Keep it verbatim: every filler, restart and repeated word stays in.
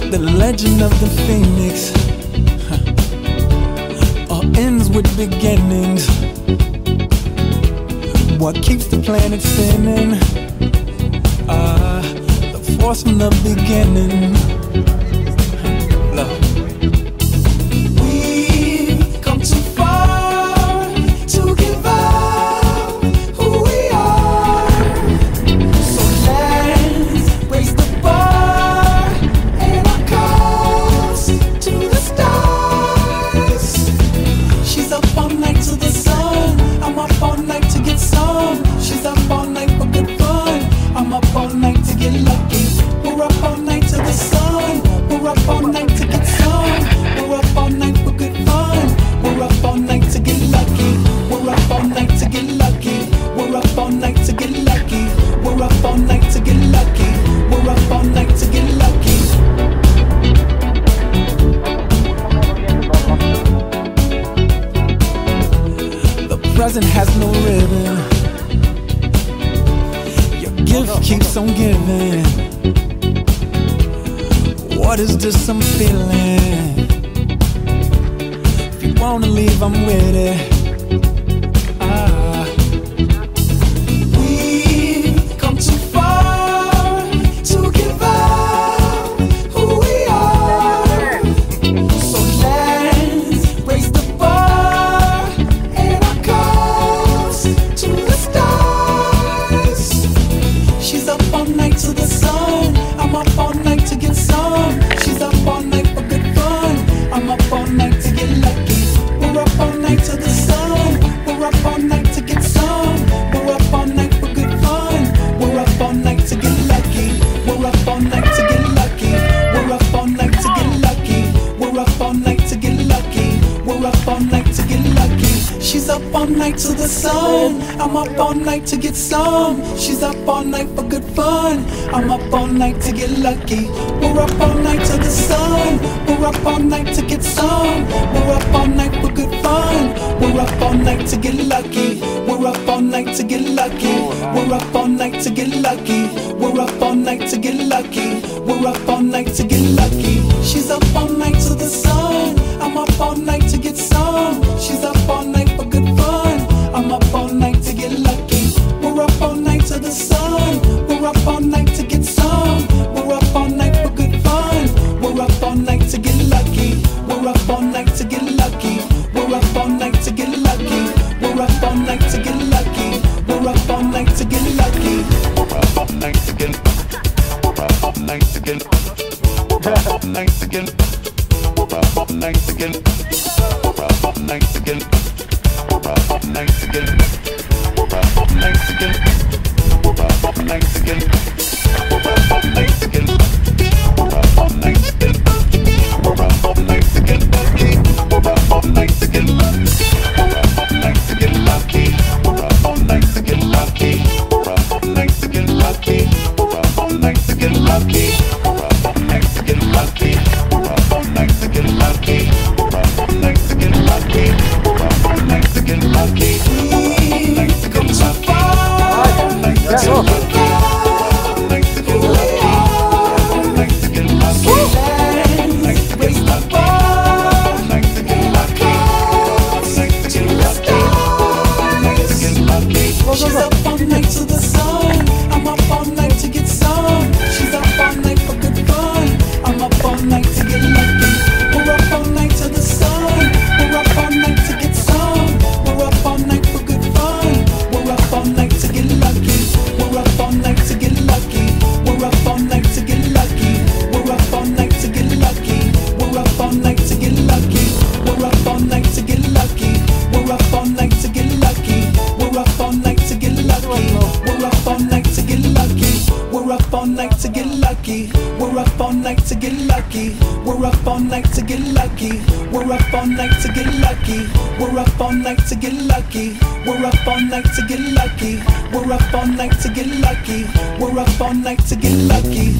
The legend of the phoenix huh. all ends with beginnings. What keeps the planet spinning? Uh, the force from the beginning. Love. Present has no ribbon. Your gift keeps on giving. What is this I'm feeling? If you wanna leave, I'm with it. She's up all night to the sun. I'm up all night to get some. She's up all night for good fun. I'm up all night to get lucky. We're up all night to the sun. We're up all night to get some. We're up all night for good fun. We're up all night to get lucky. We're up all night to get lucky. We're up all night to get lucky. We're up all night to get lucky. We're up all night to get lucky. She's up all night to the sun. I'm up all night to get some. She's up all night for good fun. I'm up all night to get lucky. We're up all night to the sun. We're up all night to get some. We're up all night for good fun. We're up all night to get lucky. We're up all night to get lucky. We're up all night to get lucky. We're up all night to get lucky. We're up all night to get lucky. We're up all night to get. We're up all night to get. We're up all night to get. We're up all night to get. We're up all night to get. We're up all night to get. We're up all night to get. We're up all night to get. We're up all night to get. We're up all night to get. We're up all night to get lucky. We're up all night to get lucky. We're up all night to get lucky. We're up all night to get lucky. We're up all night to get lucky. We're up all night to get lucky. We're up all night to get lucky. We're up all night to get lucky. We're up all night to get lucky. We're up all night to get lucky. She's up all night to the sun. I'm up all night to get some. She's up all night for good fun. I'm up all night to get lucky. We're up all night to the sun. We're up all night to get some. We're up all night for good fun. We're up all night to get lucky. We're up all night to get lucky. We're up all night to get lucky. We're up all night to get lucky. We're up all night to get lucky. We're up all night to get lucky. We're up all night to get lucky. We're up all night to get lucky. We're up all night to get lucky. We're up all night to get lucky. We're up all night to get lucky. We're up all night to get lucky. We're up all night to get lucky. We're up all night to get lucky. We're up all night to get lucky. We're up all night to get lucky. We're up all night to get lucky.